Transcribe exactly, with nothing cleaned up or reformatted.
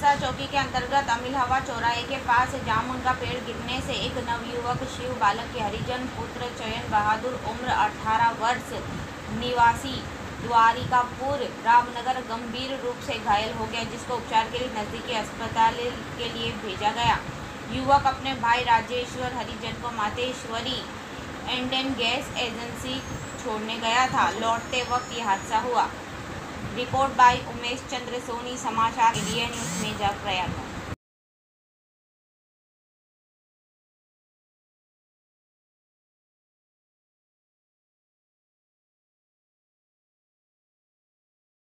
परसा चौकी के अंतर्गत अमिलहवा चौराहे के पास जामुन का पेड़ गिरने से एक नवयुवक शिव बालक के हरिजन पुत्र चयन बहादुर उम्र अठारह वर्ष निवासी द्वारिकापुर रामनगर गंभीर रूप से घायल हो गया, जिसको उपचार के लिए नजदीकी अस्पताल के लिए भेजा गया। युवक अपने भाई राजेश्वर हरिजन को मातेश्वरी इंडियन गैस एजेंसी छोड़ने गया था। लौटते वक्त यह हादसा हुआ। रिपोर्ट बाय उमेश चंद्र सोनी, समाचार इंडिया न्यूज़ मेजा प्रयागराज।